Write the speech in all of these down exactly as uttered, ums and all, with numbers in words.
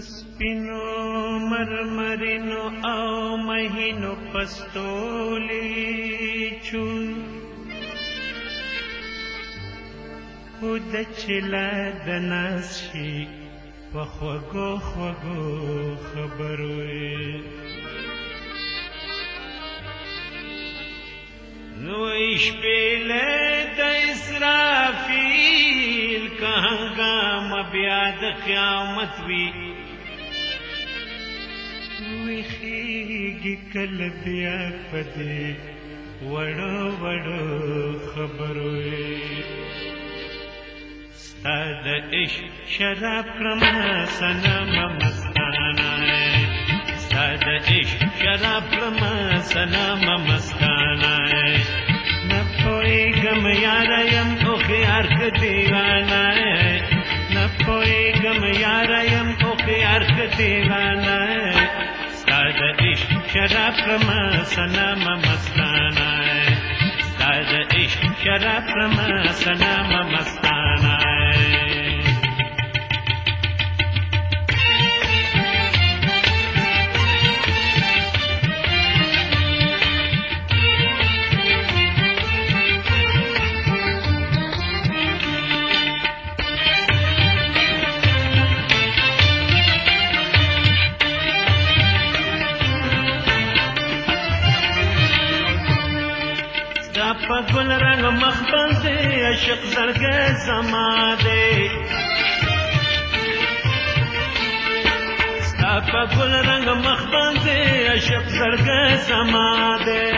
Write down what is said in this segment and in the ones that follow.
سپینو مرمرینو او مهینو پستولی چون خود چلا دناس شي په خوږو خوږو خبروي نو شپېلې د اسرافیل که هنګام بیا د قیامت وي ویښېږي کله بیا په دې وړو وړو خبروي ستا د عشق شراب کړم صنم مستانه ستا د عشق شراب کړم صنم مستانه نه پوهېږم یاره یم هوښیار که دیوانه نه پوهېږم یاره یم هوښیار که دیوانه ستا د عشق شراب کړم صنم مستانه ستا د عشق شراب کړم صنم مستانه په ګل رنګ مخ باندې عشق زړګی زما دی ستا په ګل رنګ مخ باندې عشق زړګی زما دی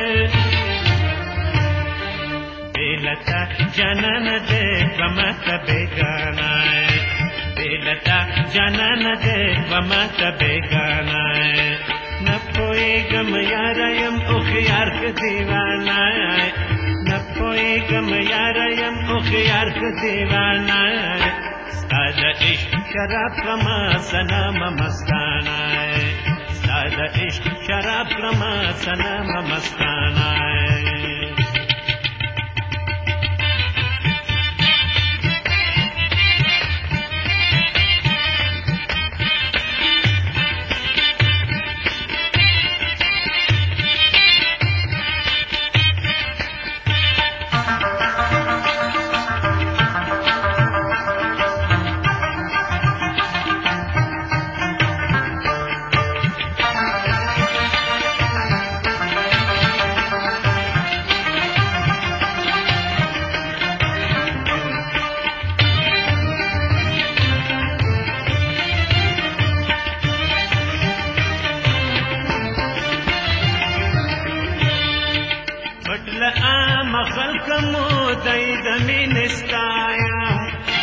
بې له تا جانانه دی به ماته بېګانه بې له تا جانانه دی به ماته بېګانه نه پوهېږم یاره یم هوښیار که دیوانه نه پوهېږم یاره یم هوښیار که دیوانه ستا د عشق شراب کړم صنم مستانه ستا د عشق شراب کړم صنم مستانه عام خلق مو دای د مینې ستایم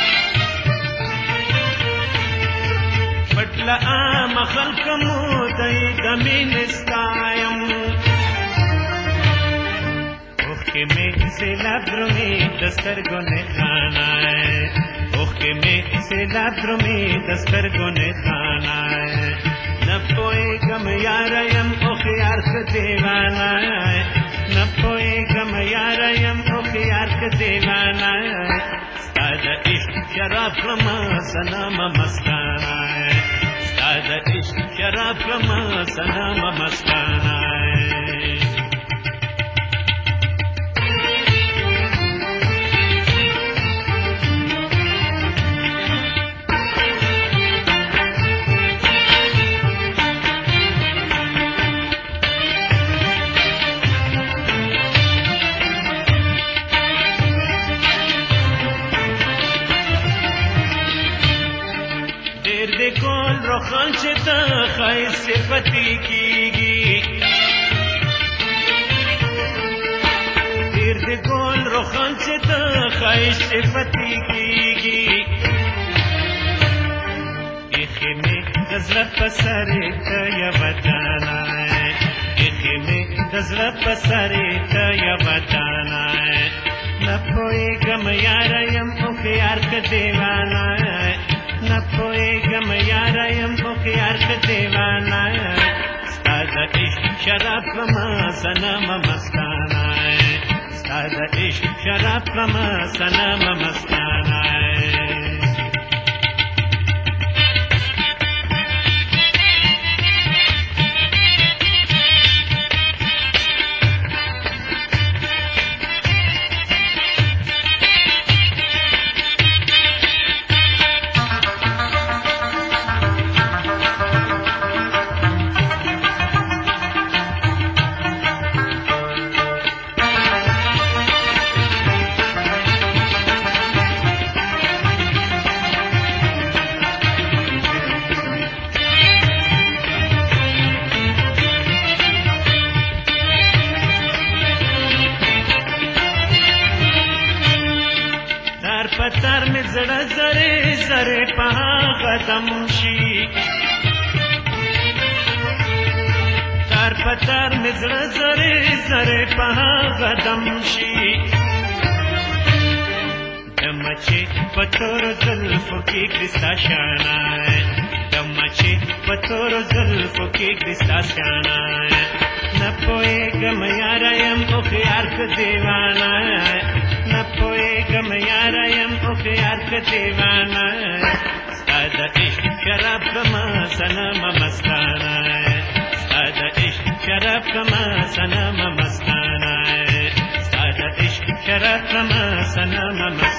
پټ له عام خلق مو دای د مینې ستایم اوښکې مې سیلاب درومي د سترګو نښانه اوښکې مې سیلاب درومي د سترګو نښانه نه پوهېږم یاره یم هوښیار که دیوانه نه پوهېږم یاره یم هوښیار که دیوانه ستا د عشق شراب کړم صنم مستانه ستا د عشق شراب کړم صنم مستانه ډېر د ګل روخان چې ته ښایست صفتي کېږي ډېر د ګل روخان چې ته ښایست صفتي کېږي ایښې مې د زړه په سرې ته یوه دانه ایښې مې د زړه په سرې ته یوه دانه نه پوهېږم یاره یم هوښیار که دیوانه نه پوهېږم یاره یم هوښیار که دیوانه ستا د عشق شراب کړم صنم مستانه ستا د عشق شراب کړم صنم مستانه زره زره پها قدم شي تار پتار مزړه زره زره پها قدم شي دمچه پتور زلفو کې کرستا شانای دمچه پتور زلفو کې کرستا شانای نپوئیگم یارایم او خیار که دیوانا نپوئیگم یارایم او خیار که دیوانا ستاد عشق شراب کما سنم مستانا ستاد عشق شراب کما سنم مستانا ستاد عشق شراب کما سنم مستانا